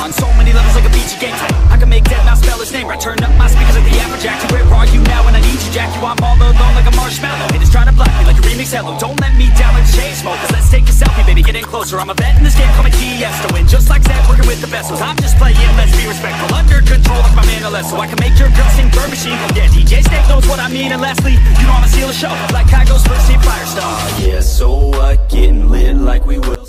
on so many levels like a BG game. I can make dead mouse spell his name right. Turn up my speakers like the Afrojack. Where are you now when I need you, Jack? You I'm all alone like a marshmallow. Haters trying to block me like a remix hello. Don't let me down like Chainsmokers. Cause let's take a selfie, baby, get in closer. I'm a vet in this game, call me Tiesto. And just like Zach, working with the vessels, I'm just playing, let's be respectful. Under control like my man Alesso. I can make your girl sing Bird Machine. Yeah, DJ Snake knows what I mean. And lastly, you know I'ma steal a show like Kygo's first team Firestone. Yeah, so what? Getting lit like we will.